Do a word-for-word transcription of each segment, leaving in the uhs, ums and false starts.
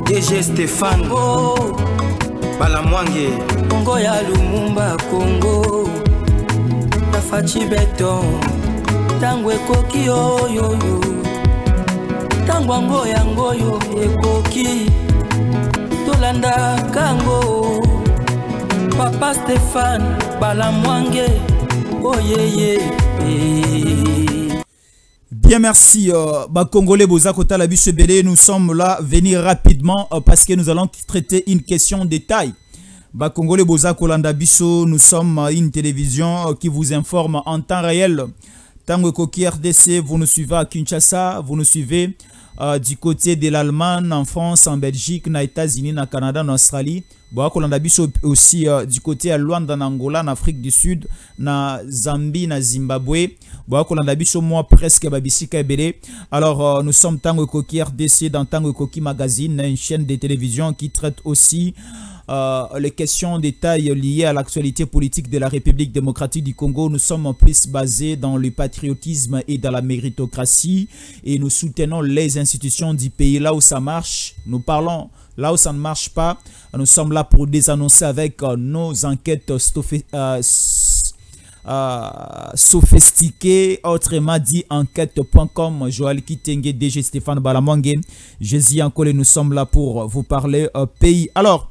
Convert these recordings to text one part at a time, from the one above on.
D G Stéphane oh. Balamwange Congo ya Lumumba Congo Tafachi beton Tango ekoki oyoyo Tango ango yango yo ekoki Tolanda kango Papa Stéphane Balamwange oh yeah yeah. Bien, merci. Euh, bah, Congolais Bozakota la biche belé, nous sommes là, venir rapidement euh, parce que nous allons traiter une question de taille. Bah, Congolais Bozakolanda Bisso, nous sommes euh, une télévision euh, qui vous informe en temps réel. Tango Koki R D C, vous nous suivez à Kinshasa, vous nous suivez euh, du côté de l'Allemagne, en France, en Belgique, aux États-Unis, au Canada, en Australie. Bozakolanda Bisso aussi euh, du côté à Luanda, en Angola, en Afrique du Sud, en Zambie, en Zimbabwe. Bozakolanda Bisso, moi presque Babisika Ebele. Alors, euh, nous sommes Tango Koki R D C dans Tango Koki Magazine, une chaîne de télévision qui traite aussi Euh, les questions de taille liées à l'actualité politique de la République démocratique du Congo. Nous sommes en plus basés dans le patriotisme et dans la méritocratie et nous soutenons les institutions du pays là où ça marche. Nous parlons là où ça ne marche pas. Nous sommes là pour désannoncer avec euh, nos enquêtes euh, euh, sophistiquées, autrement dit enquête point com. Joël Kitenge, D G Stéphane Balamwange, Jésus Ankole, nous sommes là pour vous parler euh, pays. Alors,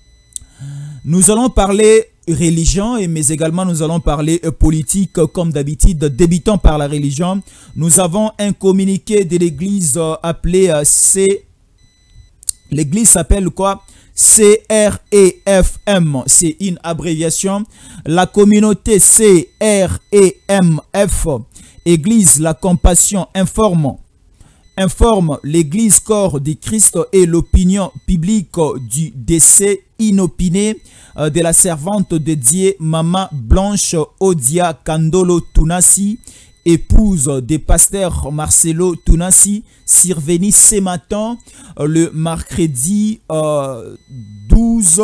nous allons parler religion, mais également nous allons parler politique comme d'habitude. Débutons par la religion. Nous avons un communiqué de l'église appelé C. L'église s'appelle quoi? C R E F M. C'est une abréviation. La communauté C R E M F, Église La Compassion, informe. Informe l'église corps du Christ et l'opinion publique du décès inopiné de la servante de Dieu Maman Blanche Odia Kandolo Tunasi, épouse du pasteur Marcelo Tunasi, survenue ce matin le mercredi euh, douze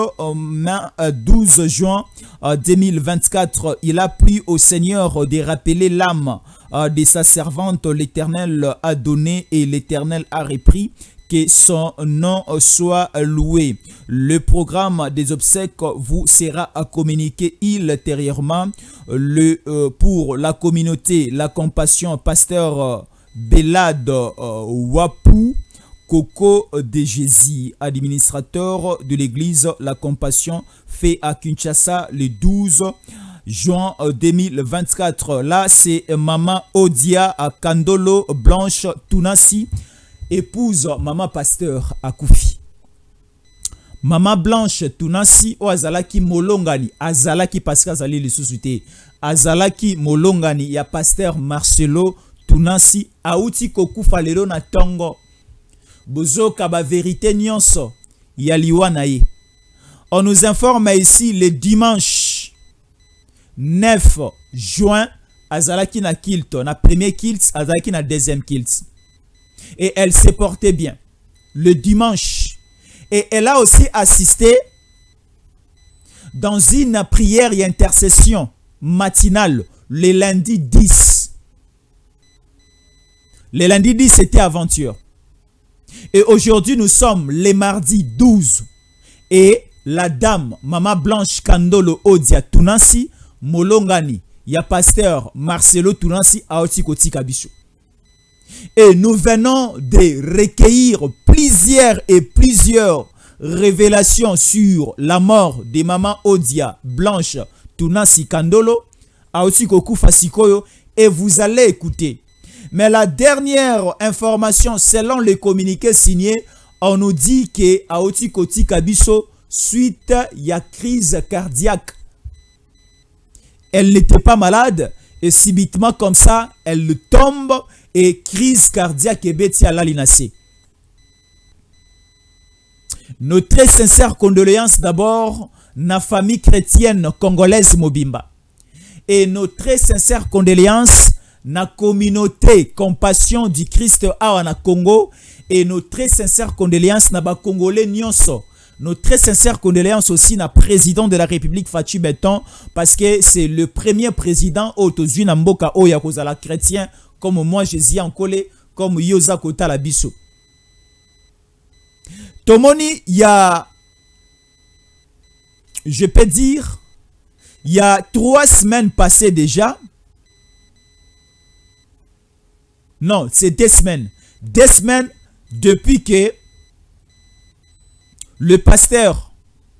juin deux mille vingt-quatre. Il a plu au Seigneur de rappeler l'âme de sa servante. L'Éternel a donné et l'Éternel a repris. Que son nom soit loué. Le programme des obsèques vous sera communiqué ultérieurement. Le, euh, pour la communauté, la compassion, pasteur euh, Belad euh, Wapou Coco de Jésus, administrateur de l'église La Compassion, fait à Kinshasa le douze juin deux mille vingt-quatre. Là, c'est Maman Odia Kandolo Blanche Tunasi, épouse Maman Pasteur Akoufi. Maman Blanche Tunasi o azalaki molongani azalaki parce que azali le sous-souté azalaki molongani ya Pasteur Marcelo Tunasi auti kokufa lelo na tongo bozoka ba vérité nyonso ya liwa na ye. On nous informe ici le dimanche neuf juin azalaki na kilt, na premier kilt azalaki na deuxième kilt. Et elle s'est portée bien le dimanche. Et elle a aussi assisté dans une prière et intercession matinale le lundi dix. Le lundi dix, c'était aventure. Et aujourd'hui, nous sommes le mardi douze. Et la dame, Maman Blanche Kandolo Odia Tunasi, Molongani, ya pasteur Marcelo Tunasi, Aoti Koti Kabicho. Et nous venons de recueillir plusieurs et plusieurs révélations sur la mort de Maman Odia Blanche Tunasi Kandolo, Aoti Koku Fasikoyo, et vous allez écouter. Mais la dernière information, selon le communiqué signé, on nous dit que Aoti Koti Kabiso, suite à la crise cardiaque, elle n'était pas malade et subitement comme ça, elle tombe et crise cardiaque et bêti à l'alinacé. Nos très sincères condoléances d'abord na famille chrétienne congolaise Mobimba. Et nos très sincères condoléances na communauté compassion du Christ awa na Congo. Et nos très sincères condoléances na ba Congolais nyonso. Nos très sincères condoléances aussi na président de la République Fatou Beton, parce que c'est le premier président autozui na mboka oya kozala chrétien comme moi Jésus Ankole, comme Yoza Kota la biso. Tomoni, il y a, je peux dire, il y a trois semaines passées déjà. Non, c'est deux semaines. Deux semaines depuis que le pasteur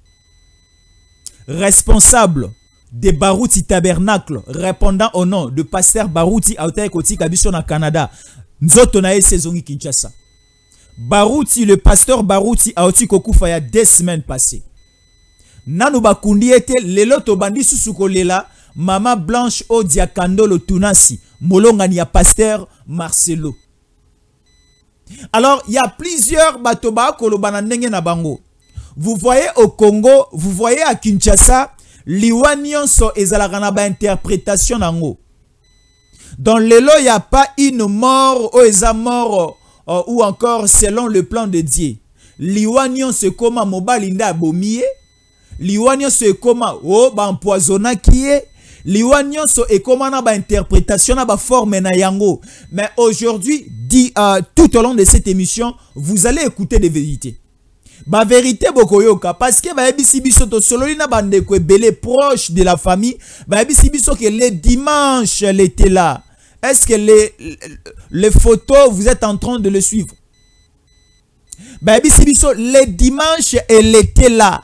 responsable de Barouti Tabernacle, répondant au nom de pasteur Barouti Autaye Koti Kabiso na Canada, Nzoto na Sezongi Kinshasa. Barouti, le pasteur Barouti Aouti Kokufa il y a deux semaines passées. Nanu bakundi ete lelo to bandi susuko lela Mama Blanche Odia Kandolo Tunasi molongani ya pasteur Marcelo. Alors il y a plusieurs batoba kolobana ndenge na bango. Vous voyez au Congo, vous voyez à Kinshasa, liwanyon so ezalaka na ba interprétation nango. Dans lelo il y a pas une mort ou eza mort euh, ou encore selon le plan de Dieu. Liwanyon se koma mobali nda bomie. Liwanyon se koma o ba empoisonna qui est. Liwanyon so e koma na ba interprétation na ba forme na yango. Mais aujourd'hui, dit euh, tout au long de cette émission, vous allez écouter des vérités. Ba vérité bokoyoka parce que ba ebisi biso to sololi na bande ko belé proche de la famille, ba ebisi biso que le dimanche elle était là. Est-ce que les les photos vous êtes en train de le suivre? Ba ebisi biso le dimanche elle était là.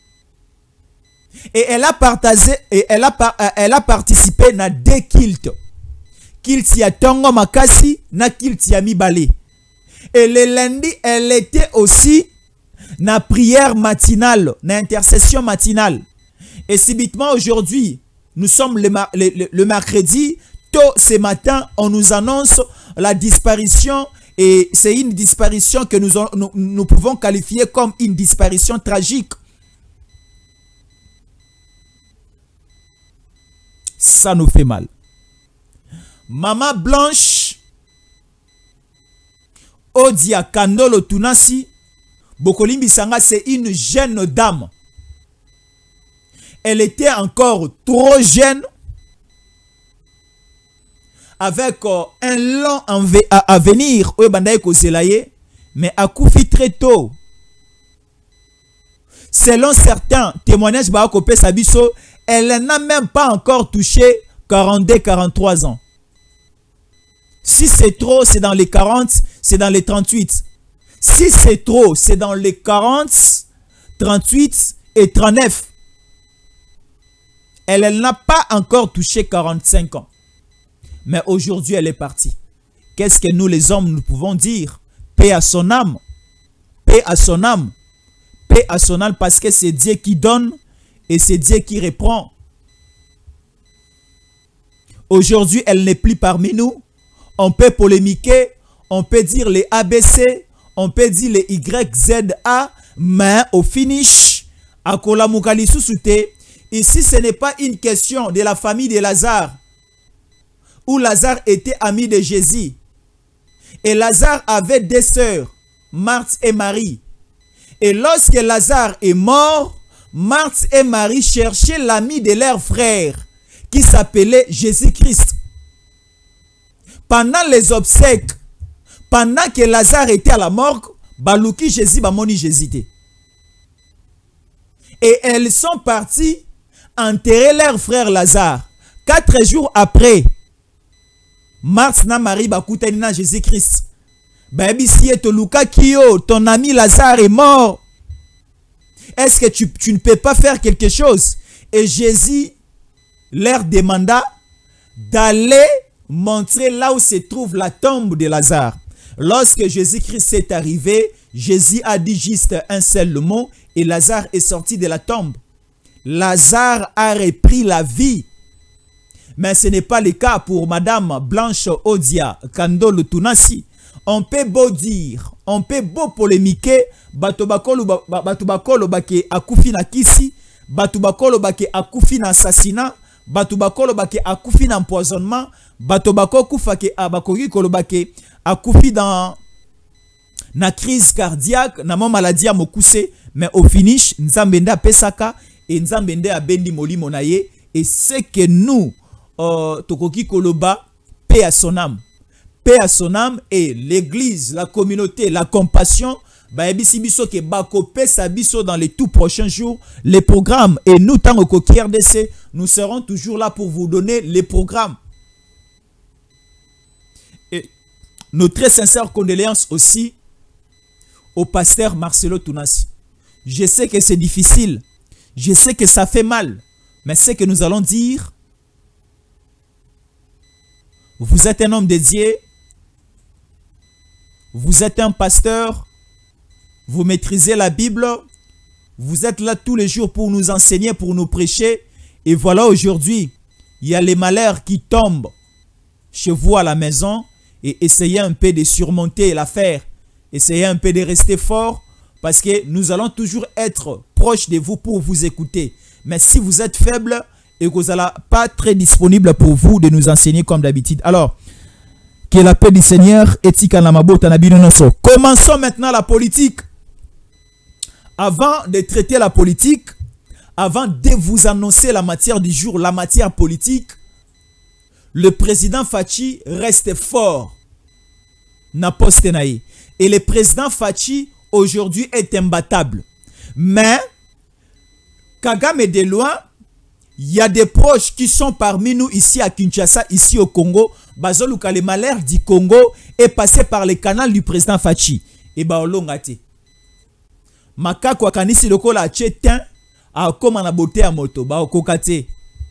Et elle a partagé et elle a elle a participé na deux cultes. Kilt ya tongo makasi na kilt ya mibale. Et le lundi elle était aussi na prière matinale, na intercession matinale. Et subitement aujourd'hui, nous sommes le, le, le, le mercredi, tôt ce matin, on nous annonce la disparition et c'est une disparition que nous, nous, nous pouvons qualifier comme une disparition tragique. Ça nous fait mal. Maman Blanche Odia Kandolo Tunasi Bokolimbi Sanga, c'est une jeune dame. Elle était encore trop jeune, avec euh, un long avenir, mais a koufi très tôt. Selon certains témoignages, elle n'a même pas encore touché quarante-deux quarante-trois ans. Si c'est trop, c'est dans les quarante, c'est dans les trente-huit. Si c'est trop, c'est dans les quarante, trente-huit et trente-neuf. Elle, elle n'a pas encore touché quarante-cinq ans. Mais aujourd'hui, elle est partie. Qu'est-ce que nous, les hommes, nous pouvons dire? Paix à son âme. Paix à son âme. Paix à son âme parce que c'est Dieu qui donne et c'est Dieu qui reprend. Aujourd'hui, elle n'est plus parmi nous. On peut polémiquer, on peut dire les A B C, on peut dire les Y Z A, mais au finish, à Kolamukali Susute, ici ce n'est pas une question de la famille de Lazare, où Lazare était ami de Jésus. Et Lazare avait deux sœurs, Marthe et Marie. Et lorsque Lazare est mort, Marthe et Marie cherchaient l'ami de leur frère, qui s'appelait Jésus-Christ. Pendant les obsèques, pendant que Lazare était à la morgue, Balouki Jésus, Bamoni Jésus. Et elles sont parties enterrer leur frère Lazare. Quatre jours après, Marthe na Marie Bakoutani Jésus-Christ. Baby si et Luka Kyo, ton ami Lazare est mort. Est-ce que tu, tu ne peux pas faire quelque chose? Et Jésus leur demanda d'aller montrer là où se trouve la tombe de Lazare. Lorsque Jésus-Christ est arrivé, Jésus a dit juste un seul mot et Lazare est sorti de la tombe. Lazare a repris la vie. Mais ce n'est pas le cas pour Madame Blanche Odia Kandolo Tunasi. On peut beau dire, on peut beau polémiquer, batubakolo batubakolo bake akufi na kisi, batubakolo bake akufi na assassinat, batubakolo bake akufi na empoisonnement, batubakolo kufa ke abakoki kolobake akufi dans na crise cardiaque, na mo maladie à mokuse, mais au finish nzambenda pesaka et nzambende abendi molimo na ye, et c'est que nous euh, tokoki koloba paix à son âme. Paix à son âme, et l'église, la communauté, la compassion Baebisi biso ke bakope sa biso dans les tout prochains jours les programmes. Et nous, tant que R D C, nous serons toujours là pour vous donner les programmes. Et nos très sincères condoléances aussi au pasteur Marcelo Tounassi. Je sais que c'est difficile. Je sais que ça fait mal. Mais ce que nous allons dire, vous êtes un homme dédié. Vous êtes un pasteur. Vous maîtrisez la Bible. Vous êtes là tous les jours pour nous enseigner, pour nous prêcher. Et voilà, aujourd'hui, il y a les malheurs qui tombent chez vous à la maison. Et essayez un peu de surmonter l'affaire. Essayez un peu de rester fort. Parce que nous allons toujours être proches de vous pour vous écouter. Mais si vous êtes faible et que vous n'êtes pas très disponible pour vous de nous enseigner comme d'habitude. Alors, que la paix du Seigneur est Kanamabo Tanabinonoso. Commençons maintenant la politique. Avant de traiter la politique, avant de vous annoncer la matière du jour, la matière politique, le président Fachi reste fort. Na poste naï. Et le président Fachi aujourd'hui est imbattable. Mais, Kagame de loin, il y a des proches qui sont parmi nous ici à Kinshasa, ici au Congo. Bazoluka, le malheur du Congo est passé par le canal du président Fachi. Et Baolongate. Maka kwa kanisi loko la chetin a koma na bote a moto ba okokate.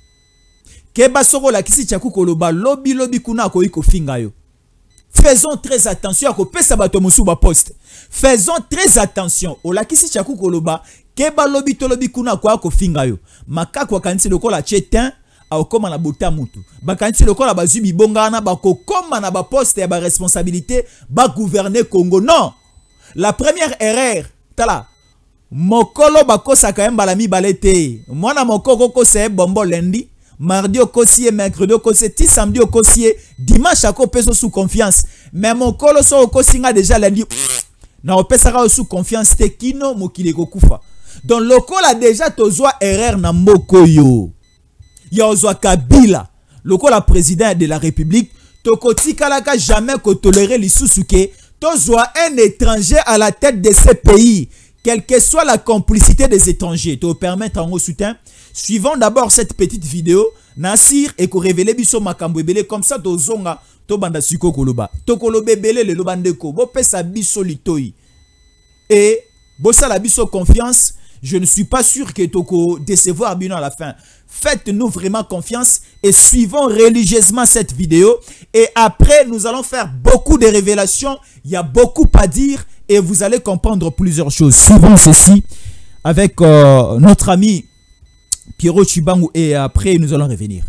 Keba soko la kisi chaku koloba lobi lobi kuna ko iko finga yo. Faisons très attention à kopesa bato musu ba poste. Faisons très attention o la kisi chaku koloba keba lobi to lobi kuna ko ko finga yo. Maka kwa kanisi loko la chetin a okoma na bote a moto. Ba kanisi loko la bazubi bongana ba kokoma na ba poste ya ba responsabilité ba gouverner Congo. Non. La première erreur tala mokolo bakosa ka mbalami balete mwana mokoko ko se bombo lundi mardi okosie mercredi okosie ti samedi okosie dimanche ako peso sous confiance mais mokolo so okosinga déjà lundi na opesaka sous confiance te kino mokile kokufa donc lokola déjà tozwa erreur na mboko yo ya ozwa Kabila lokola président de la République tokotikalaka jamais ko tolérer lisusu ke tozwa un étranger à la tête de ce pays. Quelle que soit la complicité des étrangers, te permettre en haut soutien. Suivons d'abord cette petite vidéo. Nassir et ko révéler biso makambo ebele comme ça to zonga to banda suko koloba. To kolobe bele le lobandeko. Bo pesa biso litoi. Et bo sa la biso confiance, je ne suis pas sûr que toko décevoir bien à la fin. Faites-nous vraiment confiance et suivons religieusement cette vidéo. Et après, nous allons faire beaucoup de révélations. Il y a beaucoup à dire. Et vous allez comprendre plusieurs choses. Suivons ceci avec euh, notre ami Pierrot Chibangu et après nous allons revenir.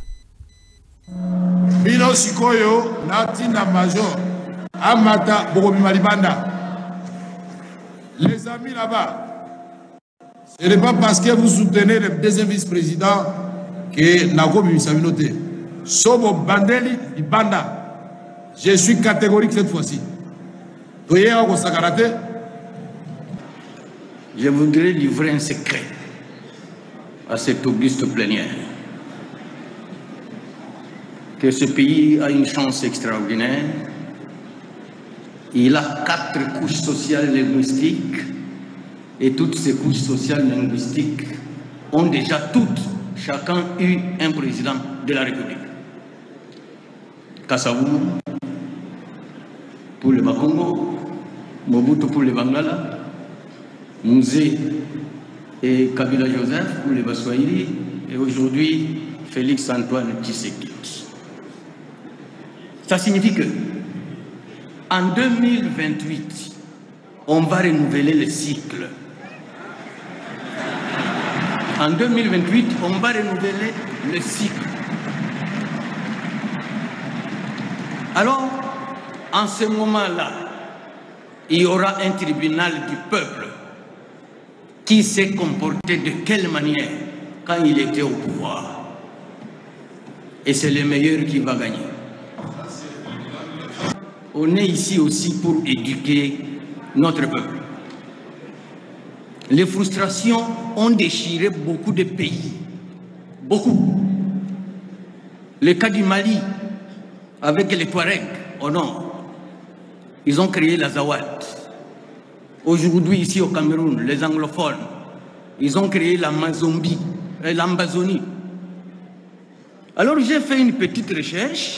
Bino Sikoyo, Natina Major, Amata Bogomimalibanda. Les amis là-bas, ce n'est pas parce que vous soutenez le deuxième vice-président que Nago Mimisabinote. Sobo Bandeli Ibanda. Je suis catégorique cette fois-ci. Je voudrais livrer un secret à cette auguste plénière. Que ce pays a une chance extraordinaire. Il a quatre couches sociales et linguistiques et toutes ces couches sociales et linguistiques ont déjà toutes, chacun eu un président de la République. Kassavou pour le Bakongo, Mobutu pour les Bangala, Mouzé et Kabila Joseph pour les Baswahili, et aujourd'hui Félix Antoine Tshisekedi. Ça signifie que en deux mille vingt-huit, on va renouveler le cycle. En deux mille vingt-huit, on va renouveler le cycle. Alors, en ce moment-là, il y aura un tribunal du peuple qui s'est comporté de quelle manière quand il était au pouvoir. Et c'est le meilleur qui va gagner. On est ici aussi pour éduquer notre peuple. Les frustrations ont déchiré beaucoup de pays. Beaucoup. Le cas du Mali, avec les Touaregs, au nord. Ils ont créé la Zawad. Aujourd'hui, ici au Cameroun, les anglophones, ils ont créé l'Amazonie, euh, l'Ambazonie. Alors j'ai fait une petite recherche.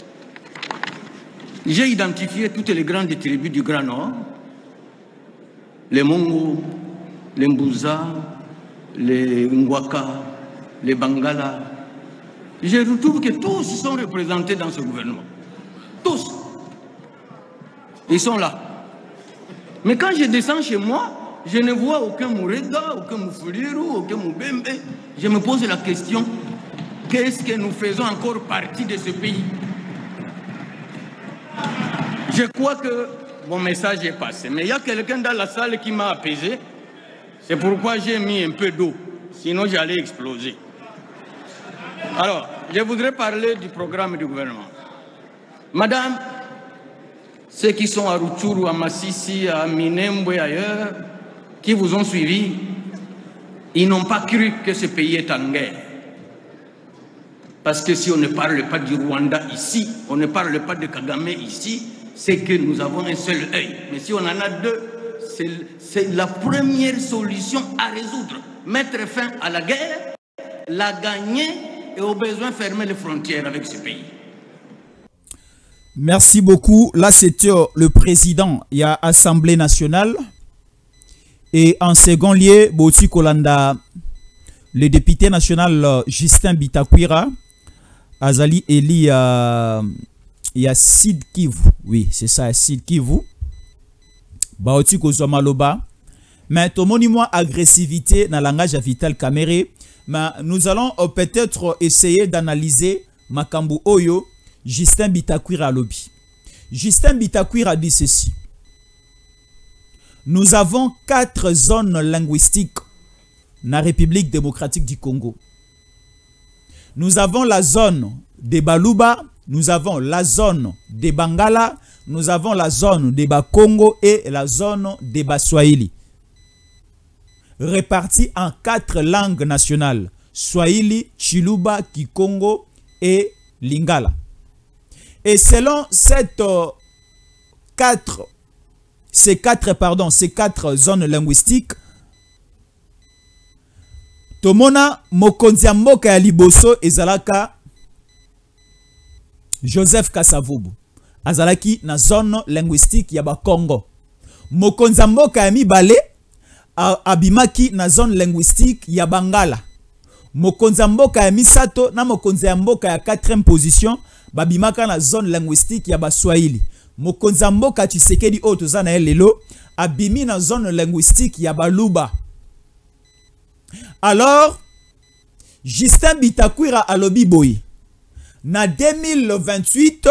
J'ai identifié toutes les grandes tribus du Grand Nord, les Mongo, les Mbouza, les Ngwaka, les Bangala. Je retrouve que tous sont représentés dans ce gouvernement. Tous. Ils sont là. Mais quand je descends chez moi, je ne vois aucun Moureda, aucun Moufoulirou, aucun Moubembe. Je me pose la question, qu'est-ce que nous faisons encore partie de ce pays? Je crois que mon message est passé. Mais il y a quelqu'un dans la salle qui m'a apaisé. C'est pourquoi j'ai mis un peu d'eau. Sinon, j'allais exploser. Alors, je voudrais parler du programme du gouvernement. Madame, ceux qui sont à Rutshuru, à Massissi, à Minembwe et ailleurs, qui vous ont suivi, ils n'ont pas cru que ce pays est en guerre. Parce que si on ne parle pas du Rwanda ici, on ne parle pas de Kagame ici, c'est que nous avons un seul œil. Mais si on en a deux, c'est la première solution à résoudre. Mettre fin à la guerre, la gagner et au besoin fermer les frontières avec ce pays. Merci beaucoup. Là, c'était le président. Il y a Assemblée nationale. Et en second lieu, Boti Kolanda, le député national Justin Bitakwira, Azali Eli, euh, il y a Sid Kivu. Oui, c'est ça, Sid Kivu. Baoti Kozomaloba. Mais tout le monde agressivité dans le langage à Vital Kamere. Mais nous allons euh, peut-être essayer d'analyser Makambu Oyo, Justin Bitakwira lobby. Justin Bitakwira dit ceci. Nous avons quatre zones linguistiques dans la République démocratique du Congo. Nous avons la zone des Baluba, nous avons la zone des Bangala, nous avons la zone des Bakongo et la zone des Baswahili. Répartis en quatre langues nationales. Swahili, Chiluba, Kikongo et Lingala. Et selon cette, euh, quatre, ces, quatre, pardon, ces quatre zones linguistiques, Tomona Mokonzi Mboka ya Liboso ezalaka Joseph Kasavubu. Azalaki na zone linguistique ya Bakongo. Mokonzi Mboka ya Mibale abimaki na zone linguistique ya Bangala. Mokonzi Mboka ya Misato na Mokonzi Mboka ya quatrième position babimaka na zone linguistique ya Baswahili. Mokonzi Mboka Tshisekedi oyo za na lelo abimi na zone linguistique ya Baluba. Alors, Justin Bitakwira alobi boy. Na deux mille vingt-huit,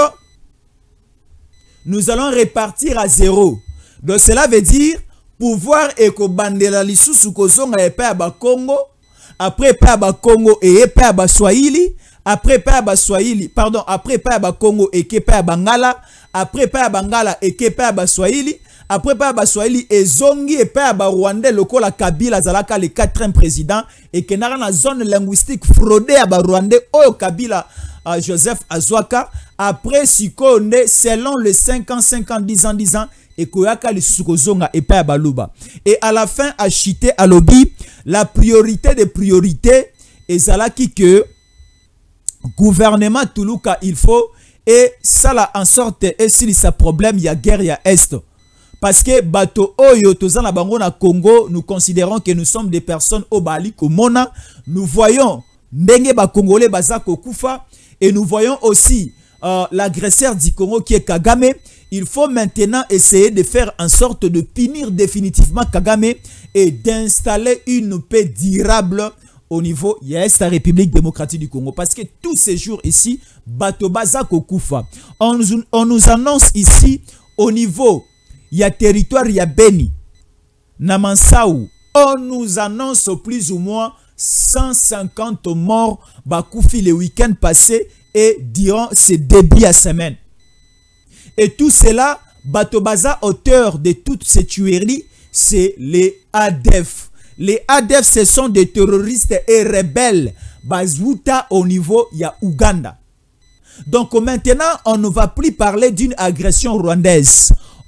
nous allons répartir à zéro. Donc cela veut dire pouvoir ekobandela lisusu kozonga epa ya Bakongo, après epa ya Bakongo et epa ya Baswahili, après epa ya Baswahili, pardon, après epa ya Bakongo et epa ya Bangala, après epa ya Bangala et epa ya Baswahili, après epa ya Baswahili et zongi epa ya Rwanda lokola Kabila zalaka le quatrième président et kenara na zone linguistique fraudée à Rwanda oyo Kabila uh, Joseph Azwaka après sikonde selon les cinq ans, cinq ans, dix ans, dix ans et koyaka le sukozonga epa ya Baluba. Et à la fin a chité à lobby la priorité des priorités et zalaki que gouvernement Toulouka il faut et ça la en sorte et si ça problème il y a guerre il y a est. Parce que bato oyo tozana bango na Congo, nous considérons que nous sommes des personnes au Bali komona, nous voyons ndenge ba Congolais bazako kufa et nous voyons aussi euh, l'agresseur du Congo qui est Kagame. Il faut maintenant essayer de faire en sorte de punir définitivement Kagame et d'installer une paix durable au niveau de la République démocratique du Congo. Parce que tous ces jours ici, bato bazako kufa. On, on nous annonce ici au niveau il y a territoire, il y a Beni, Namansaou. On nous annonce plus ou moins cent cinquante morts Bakoufi le week-end passé et durant ces débuts à semaine. Et tout cela, Batobaza, auteur de toutes ces tueries, c'est les A D F. Les A D F, ce sont des terroristes et rebelles. Bazouta au niveau, il y a Ouganda. Donc maintenant, on ne va plus parler d'une agression rwandaise.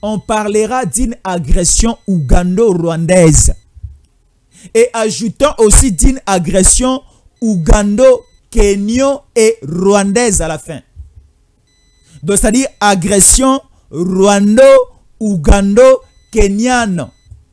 on parlera d'une agression ougando-rwandaise. Et ajoutons aussi d'une agression ougando-kenyo et rwandaise à la fin. Donc, c'est-à-dire agression rwando-ougando-kenyane.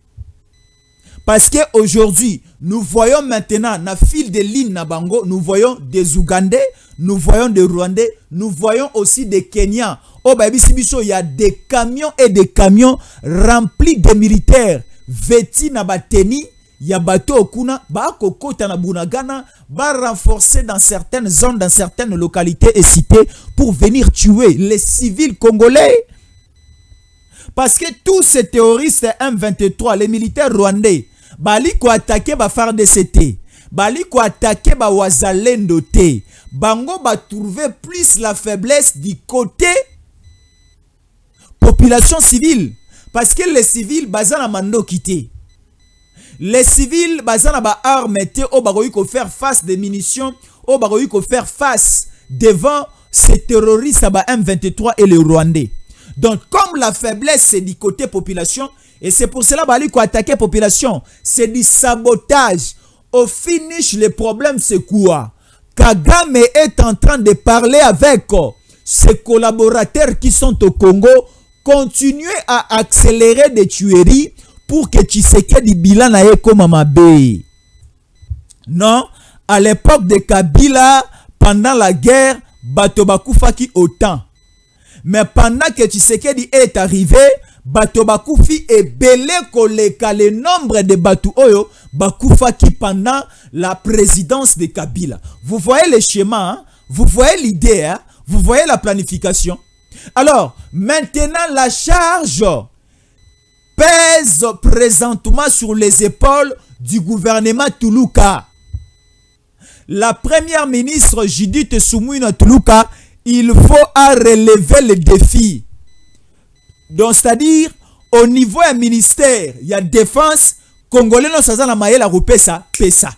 Parce qu'aujourd'hui, nous voyons maintenant, na fil de ligne na bango, nous voyons des Ougandais, nous voyons des Rwandais, nous voyons aussi des Kenyans. Au Baby-Sibiso, il y a des camions et des camions remplis de militaires. Vêtis na bateni, il y a bateau okuna, ba kokota na bunagana, ba renforcer dans certaines zones, dans certaines localités et cités pour venir tuer les civils congolais. Parce que tous ces terroristes M vingt-trois, les militaires rwandais, bali ko attaquer ba F A R D C T, bali ko attaquer ba Wazalendo T, bango ba trouver plus la faiblesse du côté population civile. Parce que les civils bazana mando quitté. Les civils bazana ba armes te o bagoyi ko faire face des munitions, o bagoyi ko faire face devant ces terroristes ba M vingt-trois et les Rwandais. Donc, comme la faiblesse, c'est du côté population, et c'est pour cela qu'il faut attaquer la population, c'est du sabotage. Au finish, le problème, c'est quoi? Kagame est en train de parler avec ses collaborateurs qui sont au Congo, continuer à accélérer des tueries pour que Tshisekedi bilan na comme Mabé. Non, à l'époque de Kabila, pendant la guerre, bato bakufaki autant. Mais pendant que Tshisekedi est arrivé, bato bakufi est belé koleka le nombre de batou oyo bakufa qui pendant la présidence de Kabila. Vous voyez le schéma, hein? Vous voyez l'idée, hein? Vous voyez la planification. Alors, maintenant la charge pèse présentement sur les épaules du gouvernement Toulouka. La première ministre Judith Suminwa Toulouka, il faut à relever le défi. Donc, c'est-à-dire, au niveau du ministère, il y a défense, Congolais non ça na maïla repesa pesa.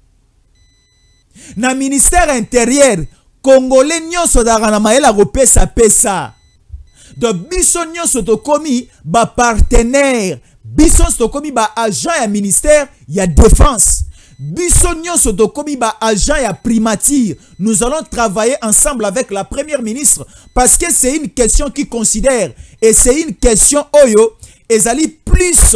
Na ministère intérieur, Congolais non ça na maïla repesa pesa. Donc, biso non ça to komi ba partenaire, biso to komi ba agent ya ministère, il y a défense. Bissonnion Sotokomi ba agent et primature. Nous allons travailler ensemble avec la première ministre parce que c'est une question qui considère et c'est une question oyo ezali plus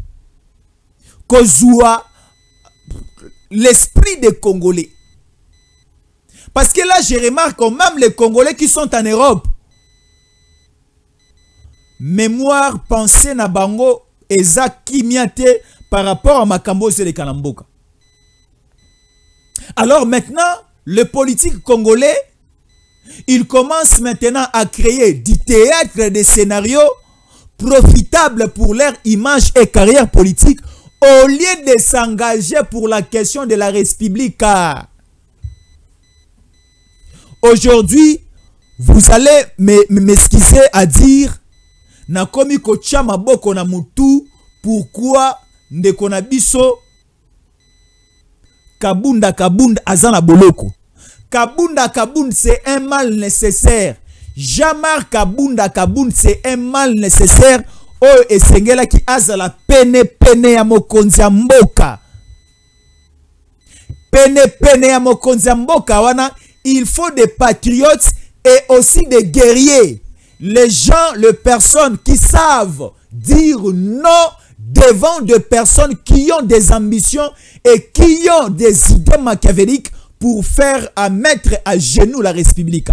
kozua l'esprit des Congolais. Parce que là je remarque même les Congolais qui sont en Europe, mémoire pensée na bango eza kimiate par rapport à Makambo et les Kanamboka. Alors maintenant, le politique congolais, il commence maintenant à créer du théâtre, des scénarios profitables pour leur image et carrière politique au lieu de s'engager pour la question de la République. Aujourd'hui, vous allez m'excuser à dire na komi kocha maboko na mutu pourquoi ndeko biso Kabunda Kabunda Azana Boloko. Kabunda Kabunda c'est un mal nécessaire. Jamar Kabunda Kabunda c'est un mal nécessaire. Oh et Sengela qui azala pene pene ya mokonzi ya mboka. Pene pene ya mokonzi ya mboka wana, il faut des patriotes et aussi des guerriers. Les gens, les personnes qui savent dire non devant des personnes qui ont des ambitions et qui ont des idées machiavéliques pour faire à mettre à genoux la République.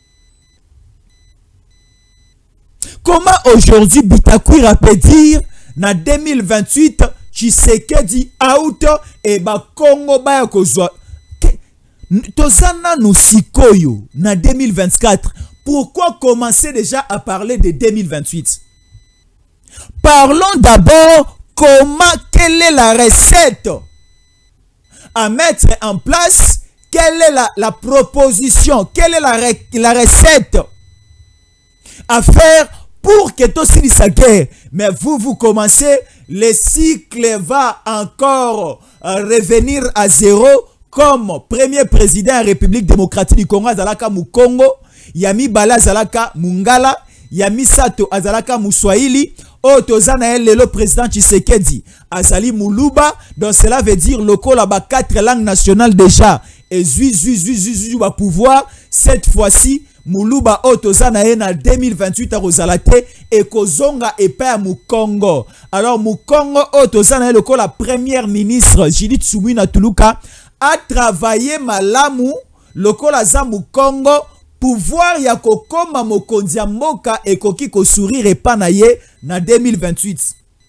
Comment aujourd'hui Bitakwira peut dire na deux mille vingt-huit Tshisekedi out et ba Congo ba kozwa tozana no sikoyo na deux mille vingt-quatre? Pourquoi commencer déjà à parler de deux mille vingt-huit? Parlons d'abord comment, quelle est la recette à mettre en place, quelle est la, la proposition, quelle est la, la recette à faire pour que tout s'y sa guerre. Mais vous, vous commencez, le cycle va encore revenir à zéro comme premier président de la République démocratique du Congo, Zalaka Mukongo, Yami Bala Zalaka Mungala, ya misato azalaka muswahili o tozana le président Tshisekedi azali muluba, donc cela veut dire lokola ba quatre langues nationales déjà et zui zui zui zui zui ba pouvoir cette fois-ci muluba o tozana na deux mille vingt-huit a rozalate et kozonga epa mu Congo. Alors mu Congo o tozana lokola première ministre Judith Suminwa Tuluka a travaillé malamu lokola zambu Congo. Pouvoir ya kokoma mokonzi ya mboka ekoki ko sourire panaye na deux mille vingt-huit.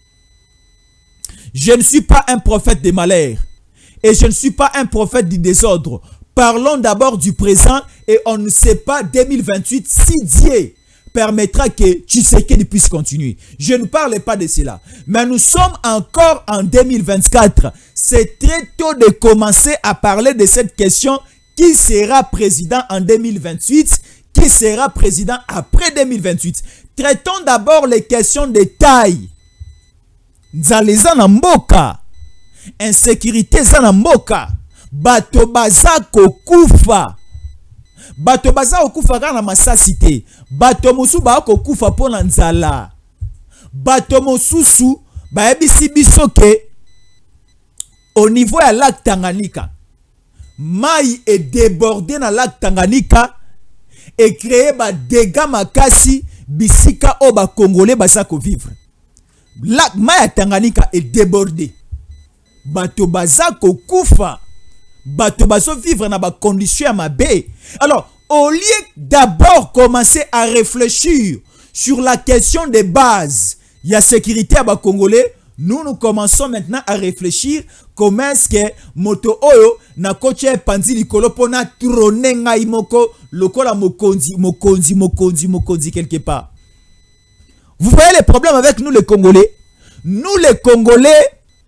Je ne suis pas un prophète des malheurs et je ne suis pas un prophète du désordre. Parlons d'abord du présent et on ne sait pas deux mille vingt-huit si Dieu permettra que Tshisekedi puisse continuer. Je ne parle pas de cela. Mais nous sommes encore en deux mille vingt-quatre. C'est très tôt de commencer à parler de cette question. Qui sera président en deux mille vingt-huit? Qui sera président après deux mille vingt-huit? Traitons d'abord les questions de taille. Nzaleza na mboka. Insécurité za na mboka. Bato baza kokufa. Bato baza kokufa kana masasite. Bato mosusu ba kokufa pona nzala. Bato mosusu ba ebisi biso ke au niveau ya lac Tanganyika. Maï est débordé dans le lac Tanganyika et créé des dégâts makasi bisika oba congolais basako vivre. Lac Maï Tanganyika est débordé. Bato bazako kufa. Bato baso vivre dans des conditions mabe. Alors, au lieu d'abord commencer à réfléchir sur la question des bases, il y a sécurité à congolais. Nous, nous commençons maintenant à réfléchir comment est-ce que moto oyo na koche panzi likolo pona trone ngai moko lokola mokonzi mokonzi mokonzi mokonzi quelque part. Vous voyez les problèmes avec nous les Congolais? Nous les Congolais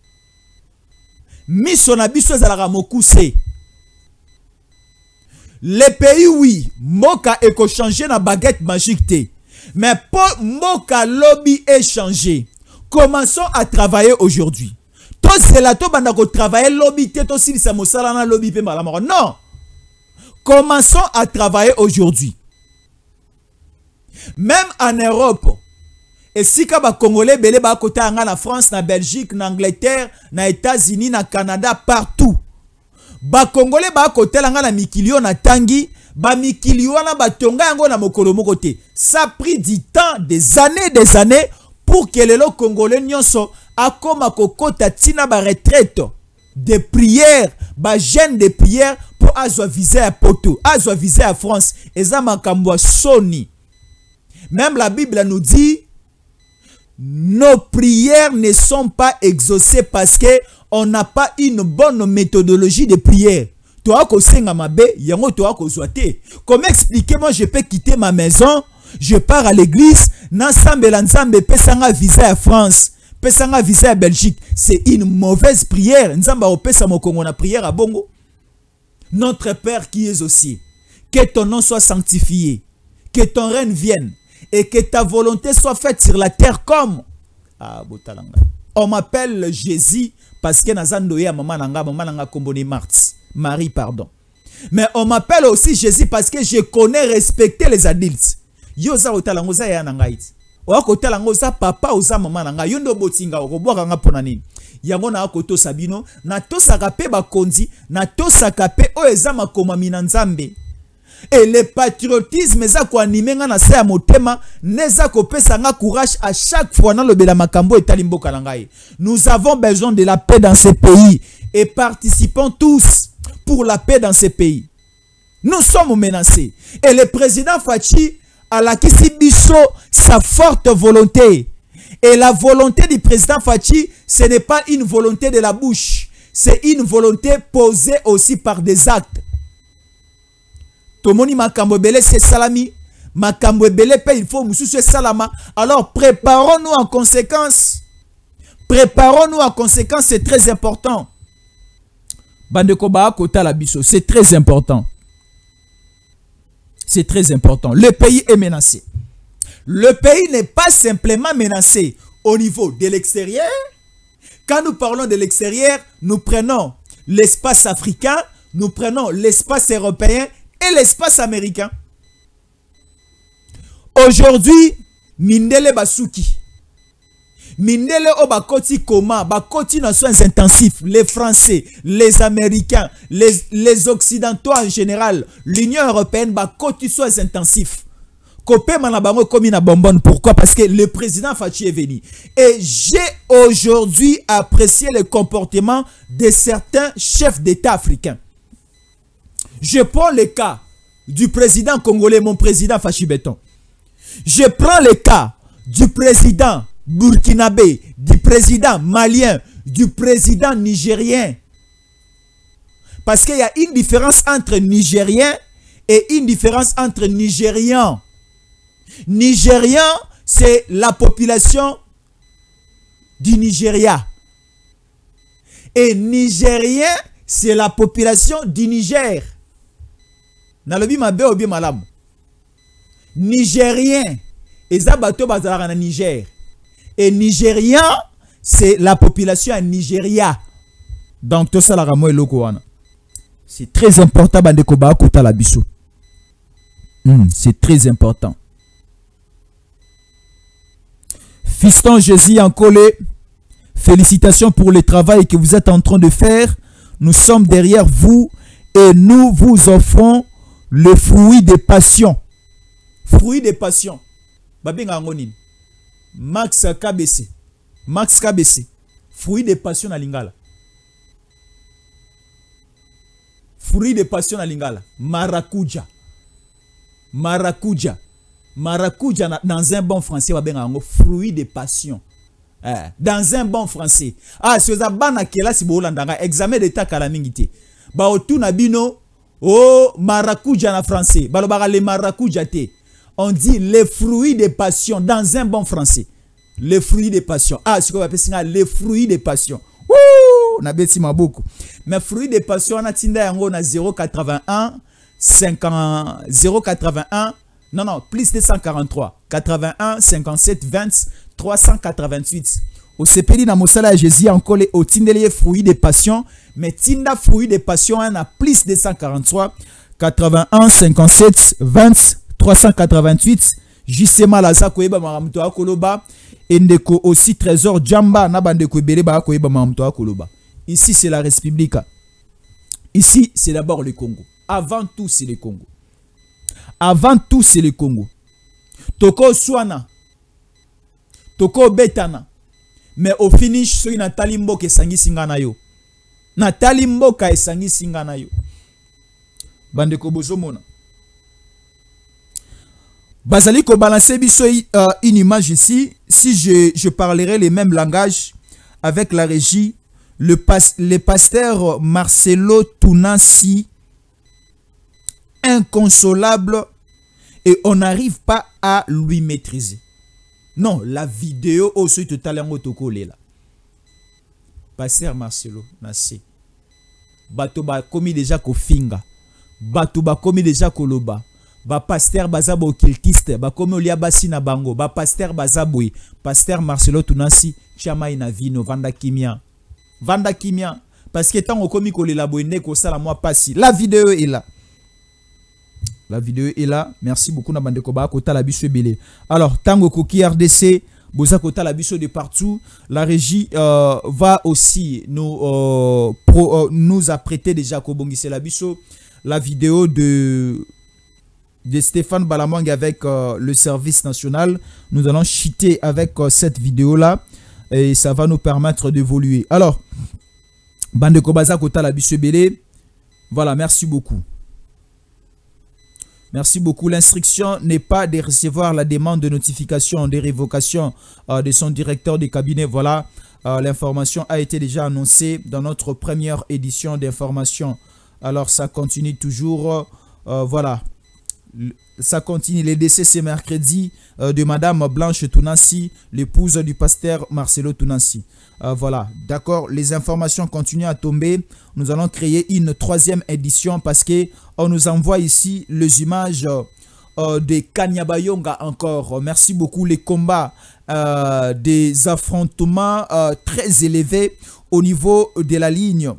miso na biso ezalaka mokuse. Les pays oui, moka eko changer na baguette magique te. Mais pour moka lobby est changé. Commençons à travailler aujourd'hui. Tout cela, tout banda ko travailler lobby te to silisa mosala na lobby pe malamoro. Non. Commençons à travailler aujourd'hui. Même en Europe, et si ka ba Congolais belé ba kota anga na France, na Belgique, na Angleterre, na États-Unis, na Canada, partout. Ba Congolais ba kota anga na mikilio na tangi, ba mikilio na ba tonga yango na mokolo moko te. Ça a pris du temps, des années, des années. Pour que les Congolais nyonso akoma kokota tina ba retraite de prière, ba jeûne de prière pour azwa viser à poto, azwa viser à France, eza makambo soni. Même la Bible nous dit nos prières ne sont pas exaucées parce que on n'a pas une bonne méthodologie de prière. Toi ko senga mabe, yango toi ko zoate. Comment expliquer moi je peux quitter ma maison? Je pars à l'église, n'ensemble l'ensemble pesanga visa à France, pesanga visa à Belgique. C'est une mauvaise prière. Nzamba opesa mokongo na prière à bongo. Notre Père qui es aussi, que ton nom soit sanctifié, que ton règne vienne et que ta volonté soit faite sur la terre comme ah botalanga. On m'appelle Jésus parce que nazandoya maman nanga maman nanga komboni Marthe, Marie pardon. Mais on m'appelle aussi Jésus parce que je connais respecter les adultes. Yo za otalango za ya nanga iti. Owa kotalango za papa oza mama nanga. Yo ndo botinga okobwaka nga pona nini. Yango na akoto sabino na tosaka pe bakonzi na tosaka pe oyo eza makomami na Nzambe. Et le patriotisme eza ko animer nga na se ya motema neza kopesa nga courage à chaque fois na lobela makambo etali mboka na ngai. Nous avons besoin de la paix dans ce pays et participons tous pour la paix dans ce pays. Nous sommes menacés et le président Fachi à la Kisibiso sa forte volonté. Et la volonté du président Fachi, ce n'est pas une volonté de la bouche. C'est une volonté posée aussi par des actes. Tomoni makambo belé c'est salami. Makambo belé pe il faut mususu salama. Alors préparons-nous en conséquence. Préparons-nous en conséquence, c'est très important. Bandeko ba kota la biso, c'est très important. C'est très important. Le pays est menacé. Le pays n'est pas simplement menacé au niveau de l'extérieur. Quand nous parlons de l'extérieur, nous prenons l'espace africain, nous prenons l'espace européen et l'espace américain. Aujourd'hui, mindele basuki mindele o bakoti koma bakoti na soins intensifs, les Français, les Américains, les, les Occidentaux en général, l'Union européenne bakoti soins intensifs. Kopé manabango komi na bonbonne. Pourquoi? Parce que le président Fachi est venu. Et j'ai aujourd'hui apprécié le comportement de certains chefs d'État africains. Je prends le cas du président congolais, mon président Fachi Béton. Je prends le cas du président burkinabé, du président malien, du président nigérien. Parce qu'il y a une différence entre nigérien et une différence entre nigérian. Nigérian, c'est la population du Nigeria. Et nigérien, c'est la population du Niger. Nalobi mabe obi malam. Nigérien, ezabato bazara na Niger. Et nigérien, c'est la population à Nigeria. Donc tout ça la ramo eloko wana. C'est très important bandeko ba kota la biso. Hmm, c'est très important. Fiston Jésus en collé, félicitations pour le travail que vous êtes en train de faire. Nous sommes derrière vous et nous vous offrons le fruit des passions. Fruit des passions. Babinga ngonin. Max K B C. Max K B C. Fruit des passions na lingala. Fruit des passions na lingala. Maracuja. Maracuja. Maracuja dans un bon français va bien fruit de passion. Eh, dans un bon français. Ah, si vous avez bana kela si vous avez examen d'état kalamingité. Ba otuna bino oh maracuja na français. Ba lo le maracuja te. On dit les fruits de passion dans un bon français. Les fruits de passion. Ah, si vous avez les fruits de passion. Wouh, na beti mabuku. Mais fruits de passion on a tinda yango na zéro quatre-vingt-un cinquante zéro quatre-vingt-un non, non, plus deux cent quarante-trois, quatre-vingt-un, cinquante-sept, vingt, trois cent quatre-vingt-huit. Au Sepeli na Mosala Jésus encore au Tindelier fruit des passions, mais Tinda fruit des passions on a plus deux cent quarante-trois, quatre-vingt-un, cinquante-sept, vingt, trois cent quatre-vingt-huit. Justement la za koyeba maramto akoloba endeko aussi trésor Jamba na bandeko ebele ba koyeba maramto akoloba. Ici c'est la République. Ici c'est d'abord le Congo. Avant tout c'est le Congo. Avant tout, c'est le Congo. Toko Swana. Toko Betana. Mais au finish, c'est Nathalie Mboka et Sangi Singana yo. Nathalie Mboka et Sangi Singana yo. Bandeko Bozomona. Bazali ko balancer biso euh, une image ici. Si je, je parlerai les mêmes langages avec la régie, le, pas, le pasteur Marcelo Tunasi, inconsolable, et on n'arrive pas à lui maîtriser. Non, la vidéo aussi tout à l'heure là. Pasteur Marcelo Tunasi. Bato ba komi déjà ko finga. Bato ba komi déjà ko loba. Ba pasteur bazabo kiltiste, ba komi olia basi na bango, ba pasteur bazaboi, pasteur Marcelo Tunasi, chama ina vino vanda kimia. Vanda kimia parce que tant on komi ko lela boine ko sala moi pasi. La vidéo est là. La vidéo est là. Merci beaucoup na bandeko ba kota la biso belé. Alors tango koki R D C boza kota la biso de partout. La régie euh, va aussi nous euh, pro, euh, nous apprêter déjà ko bongise la biso la vidéo de de Stéphane Balamang avec euh, le service national. Nous allons cheater avec euh, cette vidéo là et ça va nous permettre d'évoluer. Alors bandeko baza kota la biso belé. Voilà, merci beaucoup. Merci beaucoup. L'instruction n'est pas de recevoir la demande de notification de révocation euh, de son directeur de cabinet. Voilà, euh, l'information a été déjà annoncée dans notre première édition d'information. Alors, ça continue toujours. Euh, voilà, ça continue. Le décès ce mercredi euh, de Madame Blanche Tunasi, l'épouse du pasteur Marcelo Tunasi. Euh, voilà, d'accord. Les informations continuent à tomber. Nous allons créer une troisième édition parce que on nous envoie ici les images euh, de Kanyabayonga encore. Merci beaucoup. Les combats, euh, des affrontements euh, très élevés au niveau de la ligne.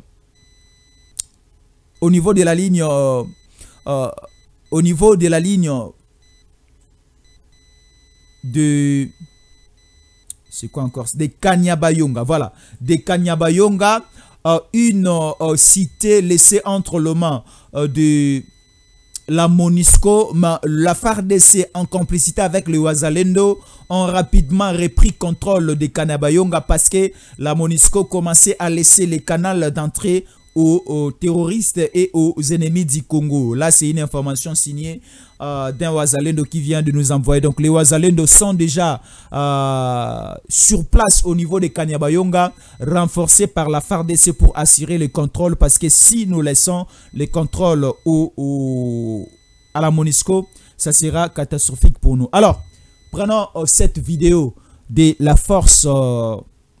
Au niveau de la ligne. Euh, euh, au niveau de la ligne. de... C'est quoi encore? Des Kanyabayonga, voilà. Des Kanyabayonga, euh, une euh, cité laissée entre les mains euh, de la MONUSCO, mais la F A R D C en complicité avec le Wazalendo ont rapidement repris contrôle des Kanyabayonga parce que la MONUSCO commençait à laisser les canaux d'entrée aux, aux terroristes et aux ennemis du Congo. Là, c'est une information signée euh, d'un Wazalendo qui vient de nous envoyer. Donc, les Wazalendo sont déjà euh, sur place au niveau des Kanyabayonga, renforcés par la F A R D C pour assurer le contrôle. Parce que si nous laissons les contrôles au, au, à la MONUSCO, ça sera catastrophique pour nous. Alors, prenons euh, cette vidéo de la force... Euh,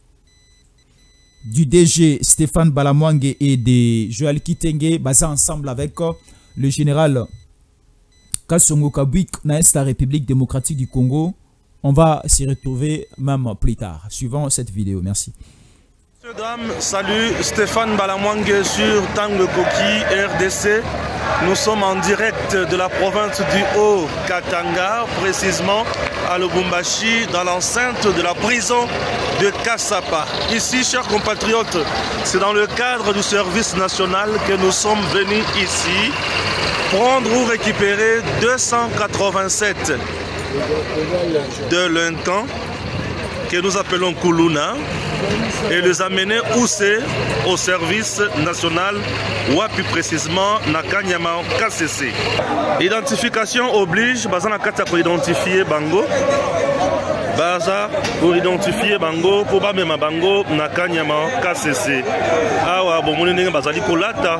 du D G Stéphane Balamwangue et de Joël Kitenge, basé ensemble avec euh, le général Kassongo Kabwik, dans la République démocratique du Congo. On va s'y retrouver même plus tard. Suivant cette vidéo. Merci. Messieurs, dames, salut, Stéphane Balamwangue sur Tango Koki, R D C. Nous sommes en direct de la province du Haut-Katanga, précisément à Lubumbashi, dans l'enceinte de la prison de Kassapa. Ici, chers compatriotes, c'est dans le cadre du service national que nous sommes venus ici prendre ou récupérer deux cent quatre-vingt-sept délinquants que nous appelons Kuluna et les amener où c'est au service national ou plus précisément na Kanyama K C C. Identification oblige, Bazana Kata pour identifier Bango. Baza pour identifier Bango, pour ba mema Bango na Kanyama K C C. Awa bomoni ndenge bazali kolata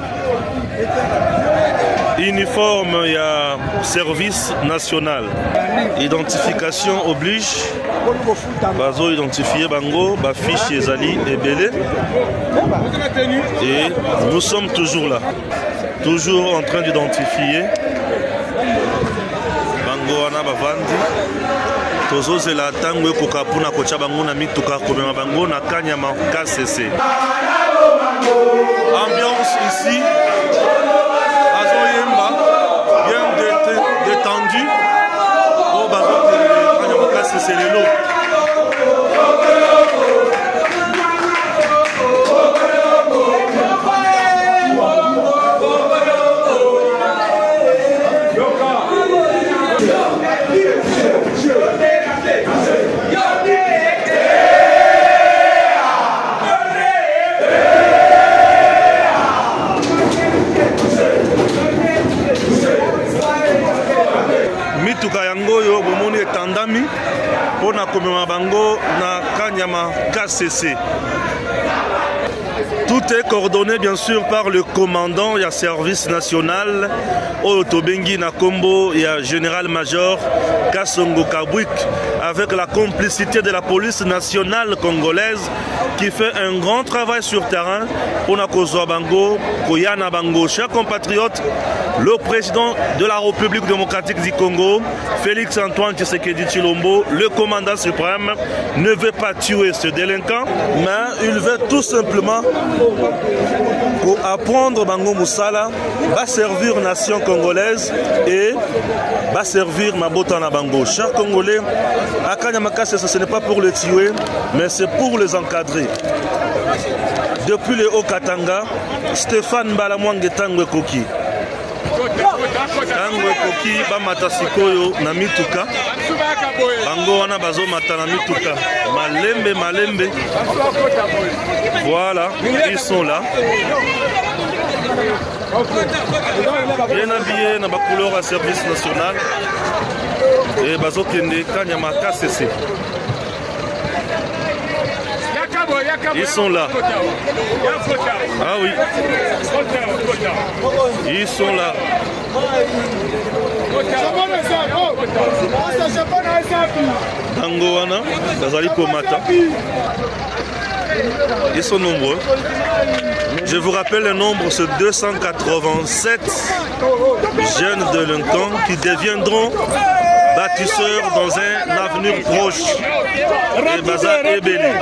uniforme ya service national. Identification oblige. Bazo identifier Bango, ba fiche ezali ebele. Et nous sommes toujours là. Toujours en train d'identifier Bango wana bavandi. Tozo zela tango koka puna kocha Bango na mituka komema Bango na Kanyama K C C. Ambiance ici. Bazo yemba bien détendu. Oh Bazo Kanyama K C C lelo. Mituka yango yo bomoni etandami pona komema Bango na Kanyama K C C. Tout est coordonné bien sûr par le commandant et service national Otobengi Nakombo et général-major Kassongo Kabwik avec la complicité de la police nationale congolaise qui fait un grand travail sur terrain pour Nakozwa Bango, Koyana Bango. Chers compatriotes, le président de la République démocratique du Congo, Félix Antoine Tshisekedi Tshilombo, le commandant suprême, ne veut pas tuer ce délinquant, mais il veut tout simplement apprendre Bango Moussala, va servir nation congolaise et va servir Mabota na Bango. Chers Congolais, à Kanyama K C C, ce n'est pas pour les tuer, mais c'est pour les encadrer. Depuis le Haut-Katanga, Stéphane Balamwangue Tango Koki. Tango Koki bamata sikoyo na mituka. Bango wana bazo mata na mituka. Malembe malembe. Voilà, ils sont là. Bien habillés dans la couleur à service national. Et bazo kende Kanyama K C C. Ils sont là. Ah oui. Ils sont là. Tangoana, Kazali Komata. Ils sont nombreux. Je vous rappelle le nombre, c'est deux cent quatre-vingt-sept jeunes délinquants qui deviendront bâtisseurs dans un avenir proche. Et Baza Ebele.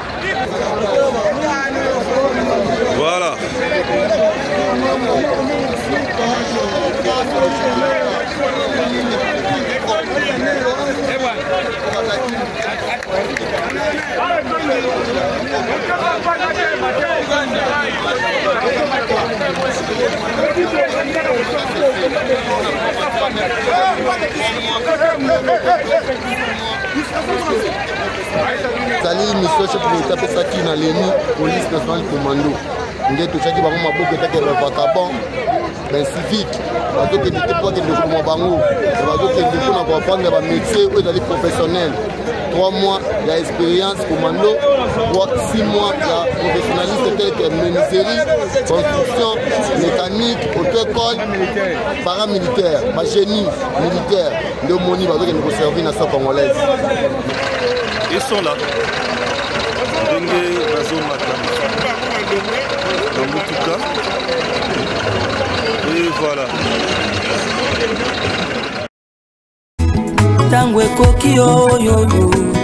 Voilà. Sali mission chef de l'État pesaki na leni police nationale commando nde tochaki bango maboko etaki vacabon ben civique bazokende te mpo akende kokoma bango bazokende mpona koapprendre bamétier oyo ezali professionnel trois mois ya expérience commando six mois ya professionnaliste tel que menuiserie construction mécanique auto-école paramilitaire bagénie militaire nde omoni bazokende koservir na so congolaise. Ils sont là. Et voilà. Tango ekoki oyo yo.